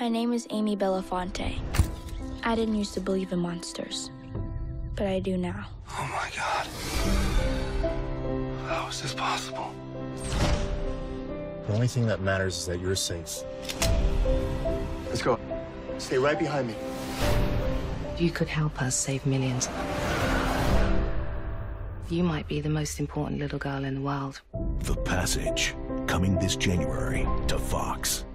My name is Amy Bellafonte. I didn't used to believe in monsters, but I do now. Oh my God. How is this possible? The only thing that matters is that you're safe. Let's go. Stay right behind me. You could help us save millions. You might be the most important little girl in the world. The Passage, coming this January to Fox.